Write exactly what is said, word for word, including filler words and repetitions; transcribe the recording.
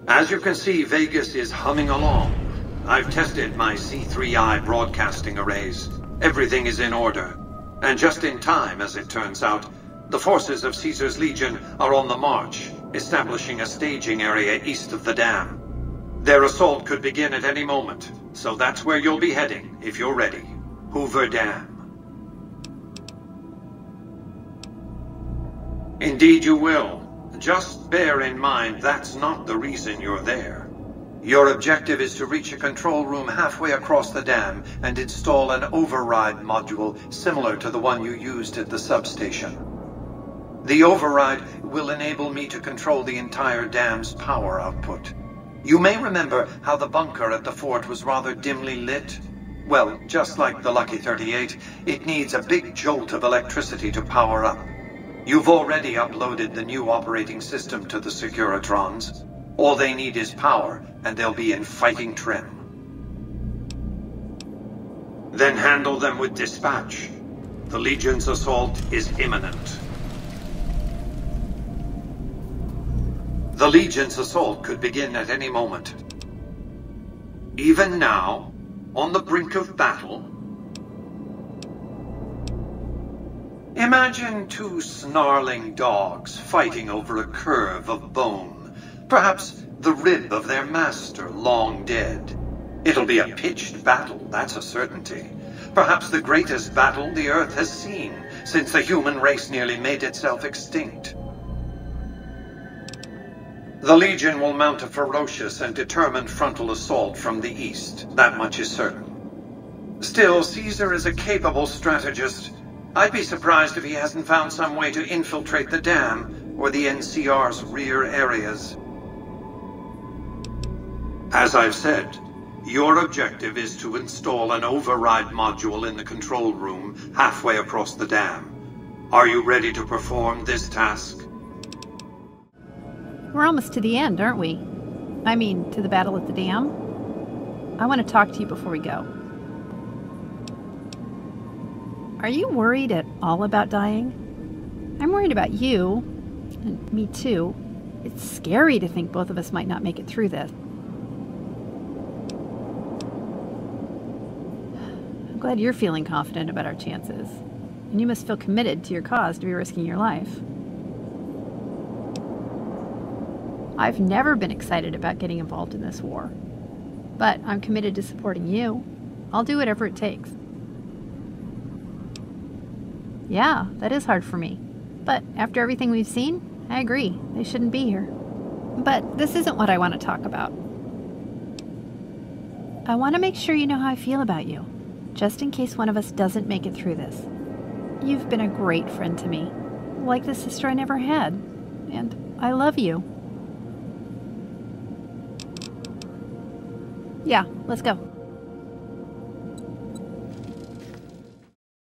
As you can see, Vegas is humming along. I've tested my C three I broadcasting arrays. Everything is in order. And just in time, as it turns out, the forces of Caesar's Legion are on the march, establishing a staging area east of the dam. Their assault could begin at any moment, so that's where you'll be heading, if you're ready. Hoover Dam. Indeed you will. Just bear in mind that's not the reason you're there. Your objective is to reach a control room halfway across the dam and install an override module similar to the one you used at the substation. The override will enable me to control the entire dam's power output. You may remember how the bunker at the fort was rather dimly lit. Well, just like the Lucky thirty-eight, it needs a big jolt of electricity to power up. You've already uploaded the new operating system to the Securitrons. All they need is power, and they'll be in fighting trim. Then handle them with dispatch. The Legion's assault is imminent. The Legion's assault could begin at any moment. Even now, on the brink of battle, imagine two snarling dogs fighting over a curve of bone, perhaps the rib of their master long dead. It'll be a pitched battle, that's a certainty. Perhaps the greatest battle the Earth has seen since the human race nearly made itself extinct. The Legion will mount a ferocious and determined frontal assault from the east, that much is certain. Still, Caesar is a capable strategist. I'd be surprised if he hasn't found some way to infiltrate the dam or the N C R's rear areas. As I've said, your objective is to install an override module in the control room halfway across the dam. Are you ready to perform this task? We're almost to the end, aren't we? I mean, to the battle at the dam. I want to talk to you before we go. Are you worried at all about dying? I'm worried about you, and me too. It's scary to think both of us might not make it through this. I'm glad you're feeling confident about our chances, and you must feel committed to your cause to be risking your life. I've never been excited about getting involved in this war, but I'm committed to supporting you. I'll do whatever it takes. Yeah, that is hard for me, but after everything we've seen, I agree, they shouldn't be here. But this isn't what I want to talk about. I want to make sure you know how I feel about you, just in case one of us doesn't make it through this. You've been a great friend to me, like the sister I never had, and I love you. Yeah, let's go.